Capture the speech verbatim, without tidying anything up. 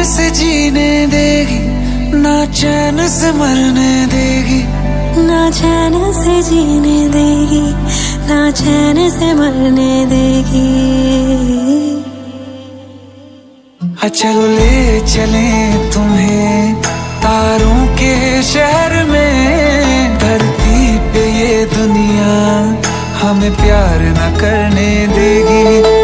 से जीने देगी, ना चैन से मरने देगी, ना चैन से जीने देगी, ना चैन से मरने देगी। चलो ले चले तुम्हें तारों के शहर में, धरती पे ये दुनिया हमें प्यार न करने देगी।